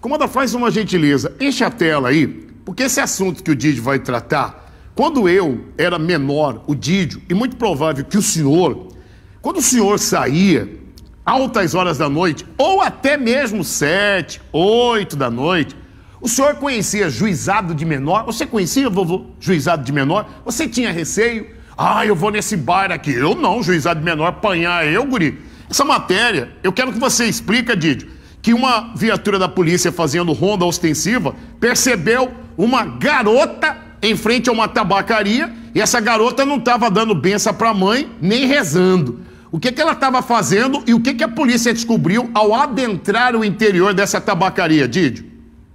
Comanda, faz uma gentileza, enche a tela aí, porque esse assunto que o Didio vai tratar, quando eu era menor, o Didio, e muito provável que o senhor, quando o senhor saía, altas horas da noite, ou até mesmo 7, 8 da noite, o senhor conhecia juizado de menor? Você conhecia, vovô, juizado de menor? Você tinha receio? Ah, eu vou nesse bar aqui. Eu não, juizado de menor, apanhar eu, guri. Essa matéria, eu quero que você explique, Didio, que uma viatura da polícia fazendo ronda ostensiva percebeu uma garota em frente a uma tabacaria e essa garota não estava dando benção para a mãe nem rezando. O que ela estava fazendo e o que a polícia descobriu ao adentrar o interior dessa tabacaria, Didio?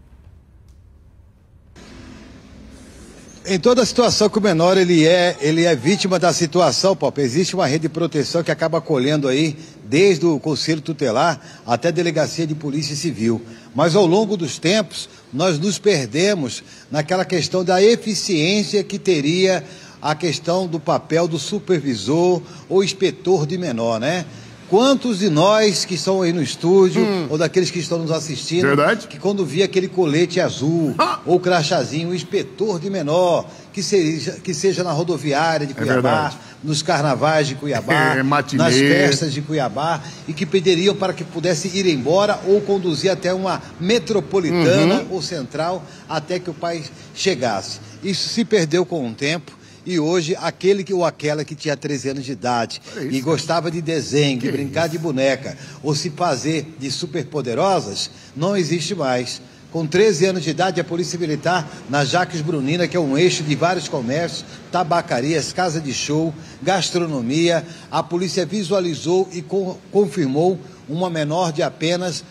Em toda situação que o menor ele é vítima da situação, Pop. Existe uma rede de proteção que acaba acolhendo aí, desde o Conselho Tutelar até a Delegacia de Polícia Civil. Mas ao longo dos tempos, nós nos perdemos naquela questão da eficiência que teria a questão do papel do supervisor ou inspetor de menor, né? Quantos de nós que estão aí no estúdio, ou daqueles que estão nos assistindo, verdade, que quando via aquele colete azul, ou crachazinho, o inspetor de menor, que seja na rodoviária de Cuiabá, nos carnavais de Cuiabá, nas festas de Cuiabá, e que pediriam para que pudesse ir embora ou conduzir até uma metropolitana ou central, até que o pai chegasse. Isso se perdeu com o tempo. E hoje, aquele ou aquela que tinha 13 anos de idade e gostava de desenho, de brincar de boneca, ou se fazer de superpoderosas, não existe mais. Com 13 anos de idade, a Polícia Militar, na Jacques Brunina, que é um eixo de vários comércios, tabacarias, casa de show, gastronomia, a polícia visualizou e confirmou uma menor de apenas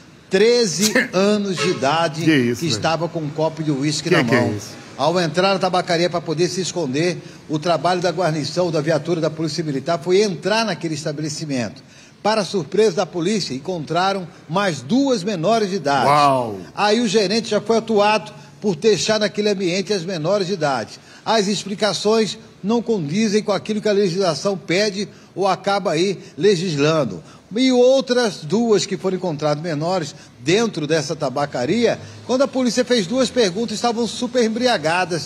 13 anos de idade que estava com um copo de uísque na mão. Ao entrar na tabacaria para poder se esconder, o trabalho da guarnição, da viatura da Polícia Militar foi entrar naquele estabelecimento. Para surpresa da polícia, encontraram mais 2 menores de idade. Uau. Aí o gerente já foi atuado por deixar naquele ambiente as menores de idade. As explicações não condizem com aquilo que a legislação pede ou acaba aí legislando. E outras 2 que foram encontradas menores dentro dessa tabacaria, quando a polícia fez 2 perguntas, estavam super embriagadas.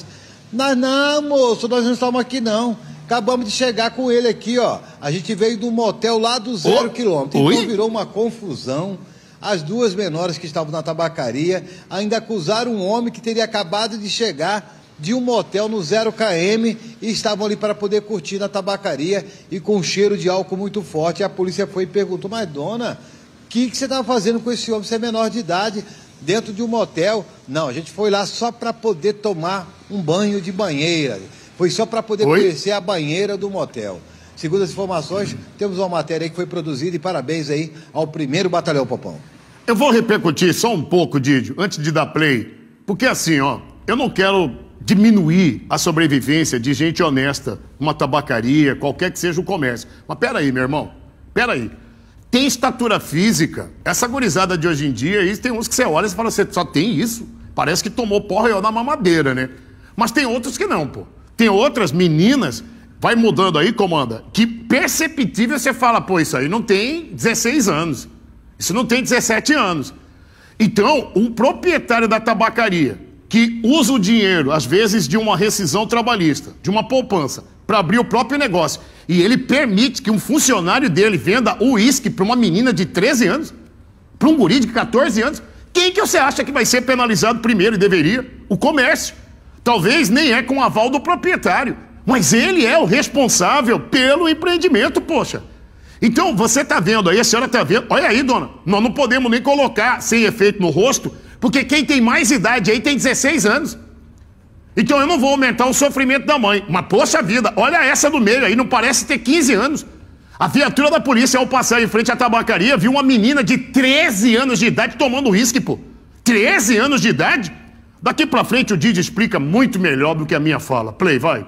Não, moço, nós não estamos aqui não. Acabamos de chegar com ele aqui, ó. A gente veio de um motel lá do 0 quilômetro. Então virou uma confusão. As 2 menores que estavam na tabacaria ainda acusaram um homem que teria acabado de chegar de um motel no 0 km e estavam ali para poder curtir na tabacaria e com um cheiro de álcool muito forte. E a polícia foi e perguntou: mas dona, o que você estava fazendo com esse homem? Você é menor de idade, dentro de um motel? Não, a gente foi lá só para poder tomar um banho de banheira. Foi só para poder conhecer a banheira do motel. Segundo as informações, temos uma matéria aí que foi produzida e parabéns aí ao 1º Batalhão Popão. Eu vou repercutir só um pouco, Didio, antes de dar play, porque assim, ó, eu não quero diminuir a sobrevivência de gente honesta, uma tabacaria, qualquer que seja o comércio. Mas peraí, meu irmão, peraí. Tem estatura física. Essa gurizada de hoje em dia, aí, tem uns que você olha e fala, você só tem isso? Parece que tomou porra na mamadeira, né? Mas tem outros que não, pô. Tem outras meninas, vai mudando aí, comanda, que perceptível você fala, pô, isso aí não tem 16 anos. Isso não tem 17 anos. Então, um proprietário da tabacaria que usa o dinheiro, às vezes, de uma rescisão trabalhista, de uma poupança, para abrir o próprio negócio, e ele permite que um funcionário dele venda uísque para uma menina de 13 anos, para um guri de 14 anos, quem que você acha que vai ser penalizado primeiro e deveria? O comércio. Talvez nem é com o aval do proprietário, mas ele é o responsável pelo empreendimento, poxa. Então, você está vendo aí, a senhora está vendo, olha aí, dona, nós não podemos nem colocar sem efeito no rosto, porque quem tem mais idade aí tem 16 anos. Então eu não vou aumentar o sofrimento da mãe. Mas, poxa vida, olha essa do meio aí, não parece ter 15 anos. A viatura da polícia, ao passar em frente à tabacaria, viu uma menina de 13 anos de idade tomando uísque, pô. 13 anos de idade? Daqui pra frente o Didio explica muito melhor do que a minha fala. Play, vai.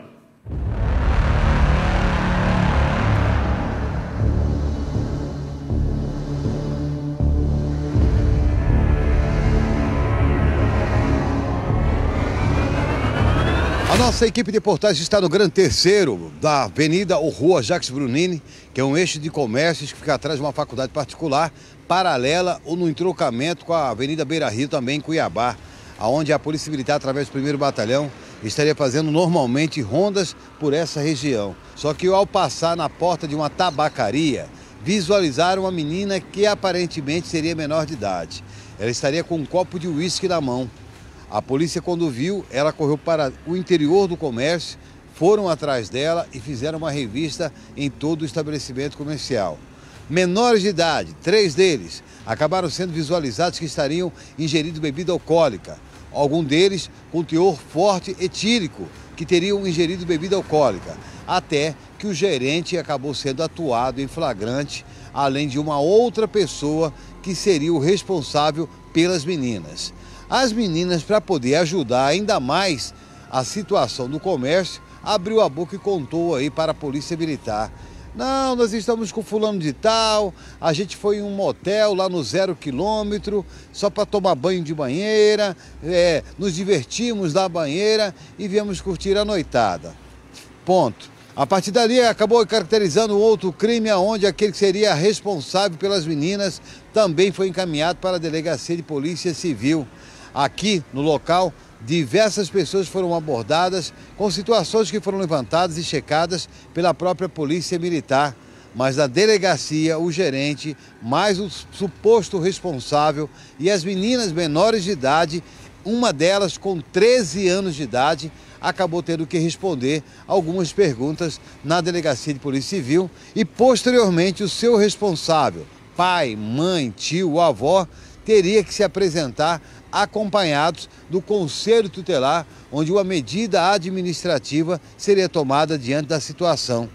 A nossa equipe de reportagem está no Grande Terceiro, da Avenida ou Rua Jacques Brunini, que é um eixo de comércios que fica atrás de uma faculdade particular, paralela ou no entrocamento com a Avenida Beira Rio, também em Cuiabá, onde a Polícia Militar, através do 1º Batalhão, estaria fazendo normalmente rondas por essa região. Só que ao passar na porta de uma tabacaria, visualizaram uma menina que aparentemente seria menor de idade. Ela estaria com um copo de uísque na mão. A polícia, quando viu, ela correu para o interior do comércio, foram atrás dela e fizeram uma revista em todo o estabelecimento comercial. Menores de idade, 3 deles, acabaram sendo visualizados que estariam ingerindo bebida alcoólica. Algum deles com teor forte etílico, que teriam ingerido bebida alcoólica. Até que o gerente acabou sendo atuado em flagrante, além de uma outra pessoa que seria o responsável pelas meninas. As meninas, para poder ajudar ainda mais a situação do comércio, abriu a boca e contou aí para a Polícia Militar. Não, nós estamos com fulano de tal, a gente foi em um motel lá no 0 quilômetro, só para tomar banho de banheira, nos divertimos na banheira e viemos curtir a noitada. Ponto. A partir dali acabou caracterizando outro crime onde aquele que seria responsável pelas meninas também foi encaminhado para a Delegacia de Polícia Civil. Aqui no local, diversas pessoas foram abordadas com situações que foram levantadas e checadas pela própria Polícia Militar. Mas na delegacia, o gerente, mais o suposto responsável e as meninas menores de idade, uma delas com 13 anos de idade, acabou tendo que responder algumas perguntas na Delegacia de Polícia Civil e, posteriormente, o seu responsável, pai, mãe, tio, avó, teria que se apresentar acompanhados do Conselho Tutelar, onde uma medida administrativa seria tomada diante da situação.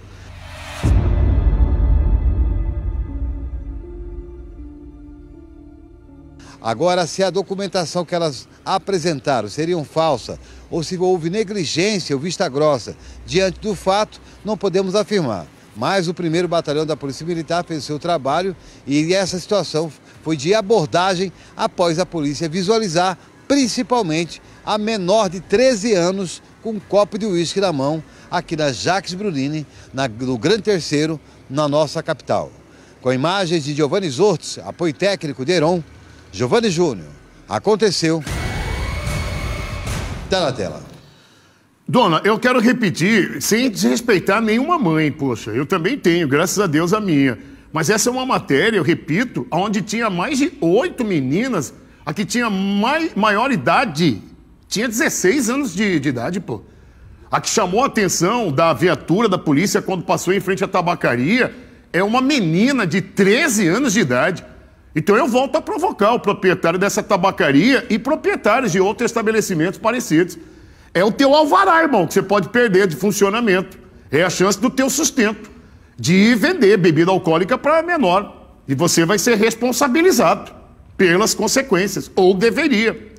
Agora, se a documentação que elas apresentaram seria falsa ou se houve negligência ou vista grossa diante do fato, não podemos afirmar. Mas o 1º Batalhão da Polícia Militar fez o seu trabalho e essa situação foi de abordagem após a polícia visualizar principalmente a menor de 13 anos com um copo de uísque na mão aqui na Jacques Brunini, no Grande Terceiro, na nossa capital. Com imagens de Giovanni Zortes, apoio técnico de Heron, Giovanni Júnior. Aconteceu. Tá na tela. Dona, eu quero repetir, sem desrespeitar nenhuma mãe, poxa, eu também tenho, graças a Deus, a minha. Mas essa é uma matéria, eu repito, onde tinha mais de 8 meninas, a que tinha maior idade, tinha 16 anos de idade, pô. A que chamou a atenção da viatura da polícia quando passou em frente à tabacaria é uma menina de 13 anos de idade. Então eu volto a provocar o proprietário dessa tabacaria e proprietários de outros estabelecimentos parecidos. É o teu alvará, irmão, que você pode perder de funcionamento. É a chance do teu sustento de vender bebida alcoólica para menor. E você vai ser responsabilizado pelas consequências, ou deveria.